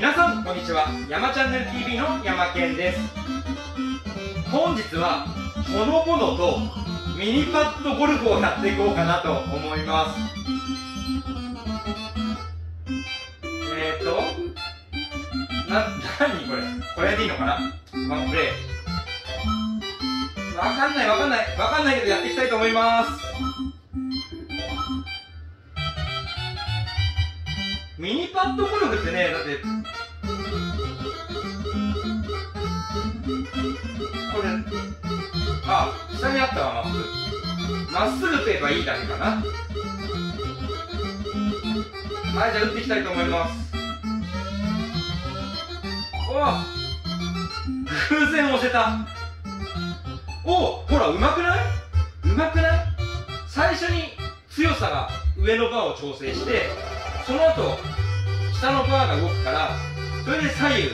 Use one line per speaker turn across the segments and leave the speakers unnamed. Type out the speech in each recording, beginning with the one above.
皆さんこんにちは。山チャンネル TV の山健です。本日はほのぼのとミニパッドゴルフをやっていこうかなと思います。何これでいいのかな。ワンプレイわかんないけどやっていきたいと思います。ミニパッドゴルフってね、だってこれ下にあったわ。まっすぐ打てばいいだけかな。はい、じゃあ打っていきたいと思います。偶然押せた。ほら、うまくない？最初に強さが上のバーを調整して、その後下のバーが動くから、それで左右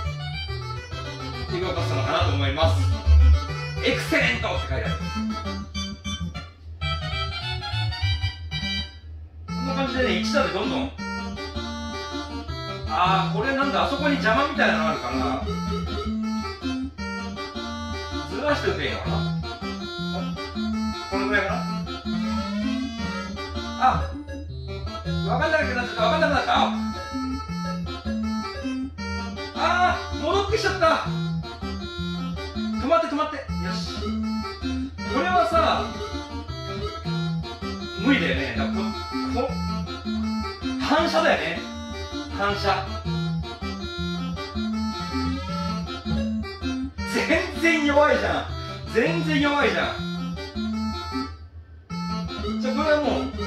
動かすのかなと思います。エクセレントって書いてある。こんな感じでね、1打でどんどん。これなんだ、あそこに邪魔みたいなのあるかな。ずらして打てばいいのかな。このぐらいかな。分かんなくなっちゃった。戻ってきちゃった。止まってよし。これはさ無理だよね。反射だよね。反射全然弱いじゃん。これはもう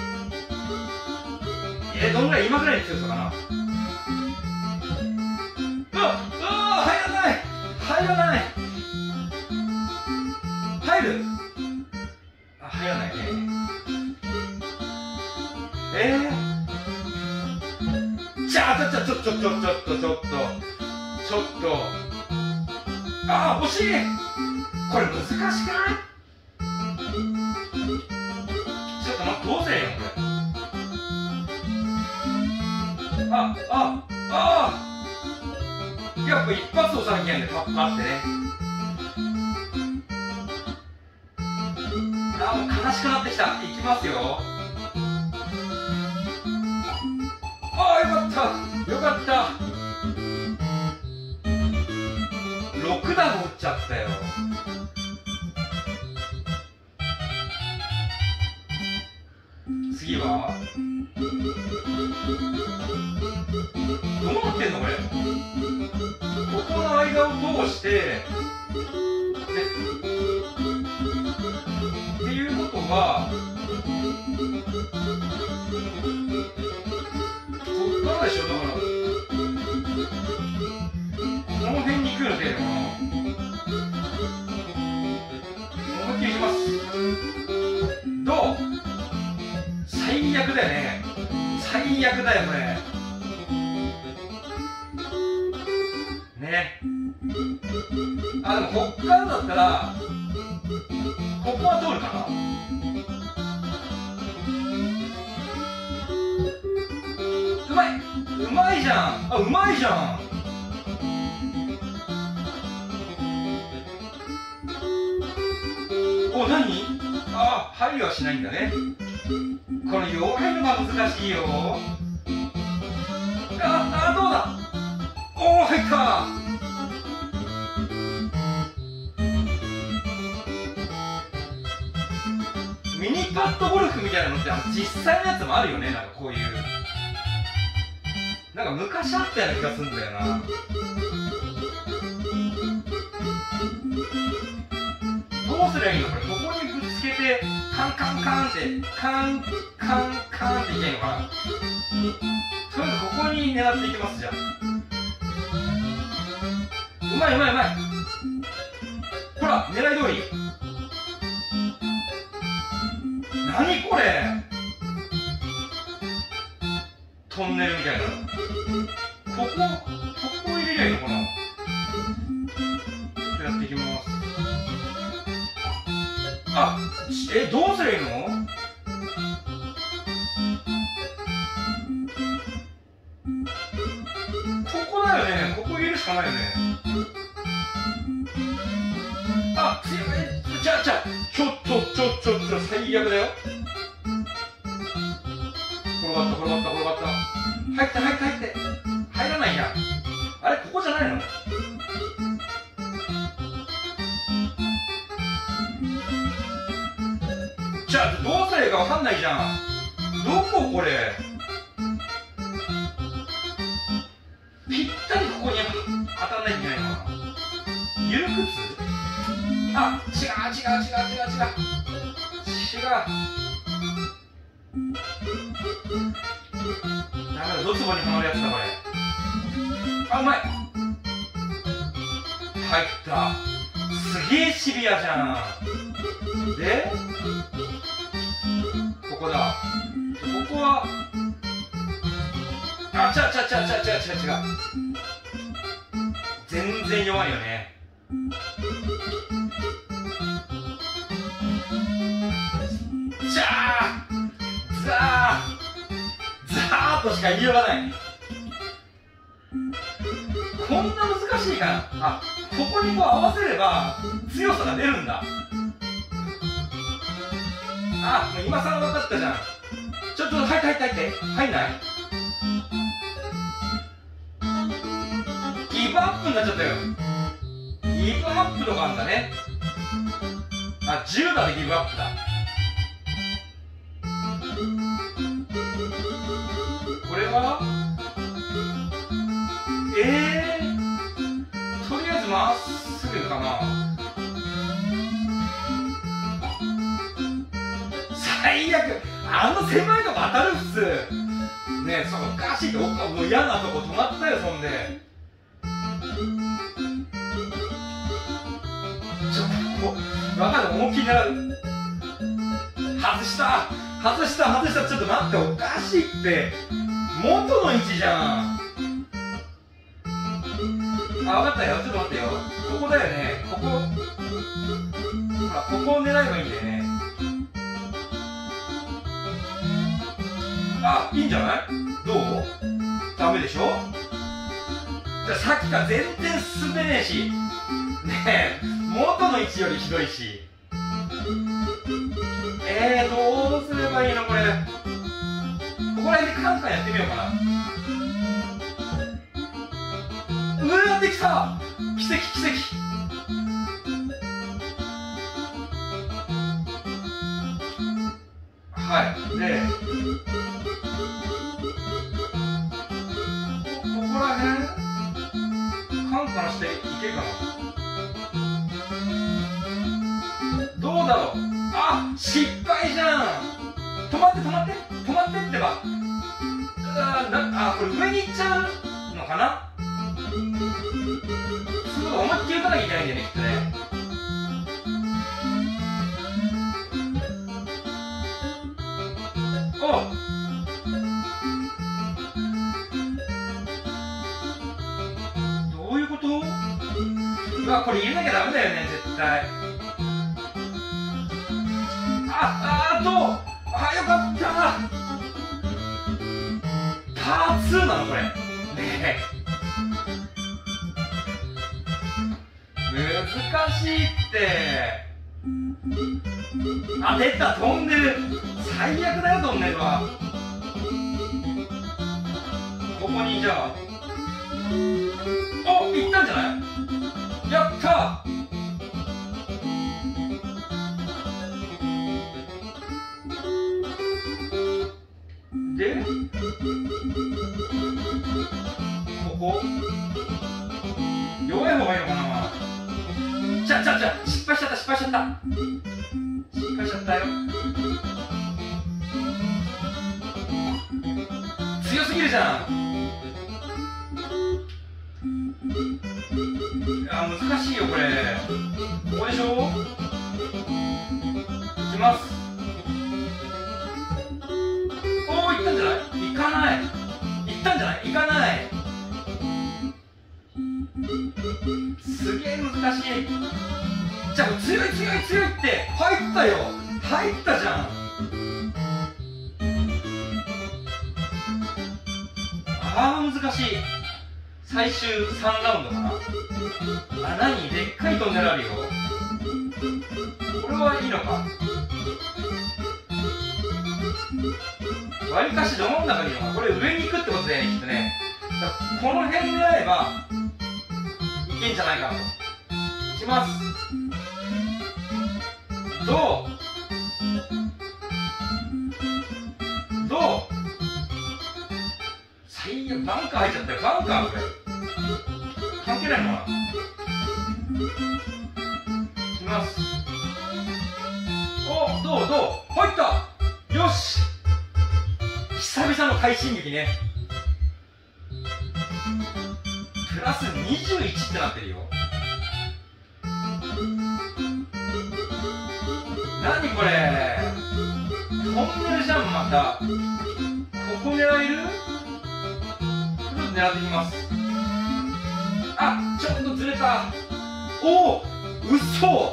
どんぐらい、今ぐらいの強さかな。入らない。入る？入らないね。ちょっと惜しい。これ難しくない？ちょっと待って、どうせよこれ。やっぱ一発押さなきゃいけないんだよ。パッてね。もう悲しくなってきた。いきますよ。よかった。6打も打っちゃったよ。次はどうなってんのこれ。ここの間を通してっていうことはこっからでしょ。だからこの辺に来るんだよな。思いっきりいきます。どう？最悪だよね。最悪だよこれね。でもこっからだったらここは通るかな。うまいじゃん。うまいじゃん。何？入りはしないんだね。この弱いのが難しいよ。どうだ。入った。ミニパッドゴルフみたいなのって実際のやつもあるよね。なんかこういう昔あったような気がするんだよな。どうすりゃいいのこれ。ここにぶつけてカンっていけばいいのかな。とりあえずここに狙っていきます。じゃあうまい。ほら、狙い通り。何これ、トンネルみたいな。ここ入れりゃいいのかな。やっていきます。どうすりゃいいの？ここだよね。ここ入れるしかないよね。あ、強い。ちょっと最悪だよ。転がった。入って。入らないや。あれ、ここじゃないの？じゃあ、どうすればいいかわかんないじゃん。どここれ？ぴったりここに当たんないといけないのかな。ゆるくつ？あ、違う。ダメだ、ドツボにはまるやつだこれ。あ、うまい。入った。すげえシビアじゃん。でここだ。ここはあ、違う。全然弱いよね。ザーとしか言いようがない。こんな難しいかな。あ、ここにこう合わせれば強さが出るんだ。あ、もう今更分かったじゃん。ちょっと入って入んない？ギブアップになっちゃったよ。ギブアップとかあんだね。あ、10打でギブアップだ。これはとりあえずまっすぐかな。最悪。あの狭いとこ当たるっすね。そこガシッともう嫌なとこ止まったよ。そんでちょっとこう分かる。思いっきり狙う。外したちょっと待って、おかしいって。元の位置じゃん。あ、分かったよ。ちょっと待ってよ。ここだよね。ここほら、ここを狙えばいいんだよね。あ、いいんじゃない？どう？ダメでしょ？じゃあさっきから全然進んでねえしねえ、元の位置よりひどいし。どうすればいいのこれ。ここら辺でカンカンやってみようかな。うわ、できた！奇跡。はい。でここら辺カンカンしていけるかな。どうだろう。あ、失敗じゃん。止まってってば。あ、これ上に行っちゃうのかな。すごい思いっきり打たなきゃいけないんだよね、きっとね。どういうこと？うわ、これ入れなきゃダメだよね、絶対。よかった。パー2なのこれ。ねえ。難しいって。あ、出た、飛んでる。最悪だよ、トンネルは。ここにじゃあ。お、いったんじゃない？やったで、ここ弱い方がいいのかな。失敗しちゃったよ。強すぎるじゃん。難しいよこれ。ここでしょ。いきます。いったんじゃない？いかない。いったんじゃない？いかない。すげえ難しい。じゃあ強いって入ったよ。入ったじゃん。難しい。 最終3ラウンドかな。あ、何でっかいトンネルあるよ。これはいいのか。わりかしど真ん中にいるのか。これ上に行くってことだよね、きっとね。だからこの辺狙えばいけんじゃないかなと。いきます。どう最悪、バンカー入っちゃったよ。バンカーこれ関係ないのかな。いきます。お、どう入った。よし、久々の快進撃ね。プラス21ってなってるよ。何これ、トンネルじゃん。またここ狙える。狙ってきます。あ、ちょっとずれた。おお、嘘。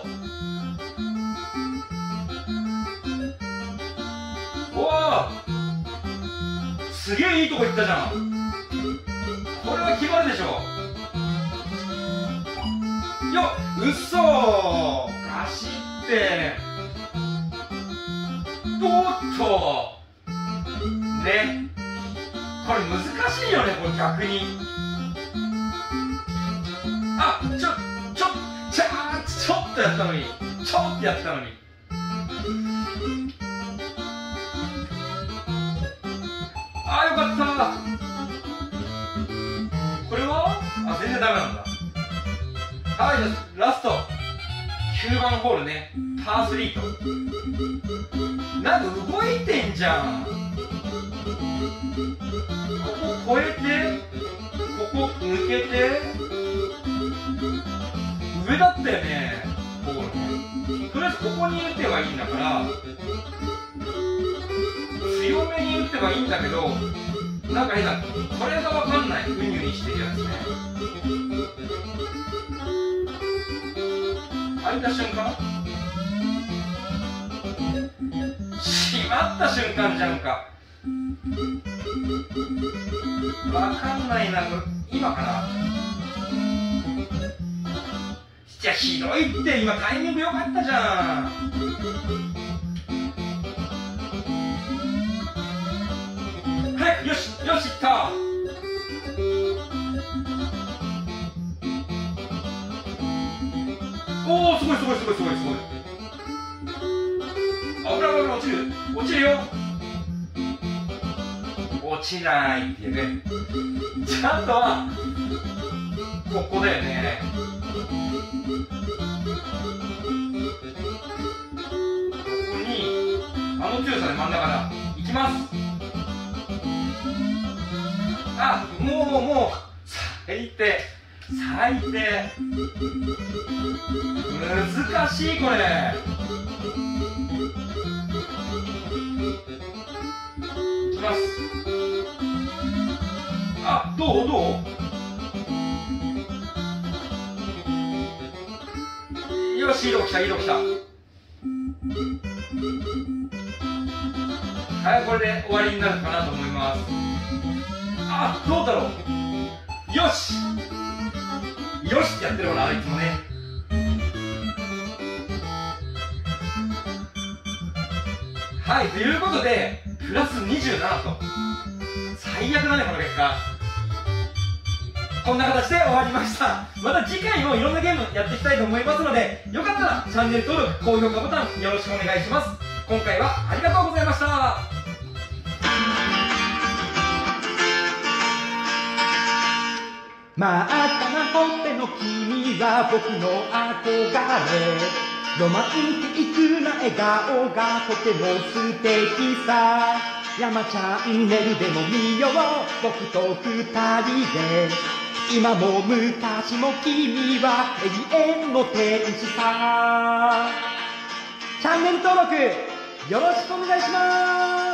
おお、すげえいいとこ行ったじゃん。これは決まるでしょ。よっ、嘘。ガシっておっとね、これ難しいよね、これ逆に。あ、ちょっとやったのに。あ、よかった。これは全然ダメなんだ。はい、じゃあラスト9番ホールね、パー3と。なんか動いてんじゃん。ここ越えて、ここ抜けて、上だったよね、ホールね。とりあえずここに打てばいいんだから、強めに打てばいいんだけど、なんか変だ。これが分かんない。ウニウニしてるやつね。開いた瞬間、閉まった瞬間じゃんか。わかんないな、これ今かな。じゃあひどいって、今タイミング良かったじゃん。はい、よしよし、いった。おお、すごい。危ない、落ちるよ。落ちないっていうね。ちゃんとはここだよね。ここにあの強さで真ん中だ。いきます。あ、もう最低。難しいこれ。いきます。あ、どうよし、いいとこ来た。はい、これで終わりになるかなと思います。あ、どうだろう。よしってやってるもんな、あいつもね。はい、ということでプラス27と。最悪だね、この結果。こんな形で終わりました。また次回もいろんなゲームやっていきたいと思いますので、よかったらチャンネル登録、高評価ボタンよろしくお願いします。今回はありがとうございました。
真っ赤なほっぺの君は僕の憧れ。ロマンティックな笑顔がとても素敵さ。山チャンネルでも見よう、僕と二人で。今も昔も君は永遠の天使さ。チャンネル登録よろしくお願いします。